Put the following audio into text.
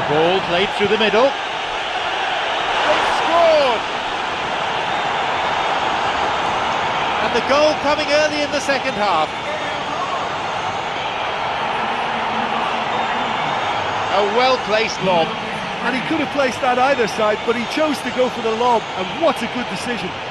Ball played through the middle. They've scored! And the goal coming early in the second half. A well-placed lob. And he could have placed that either side, but he chose to go for the lob, and what a good decision.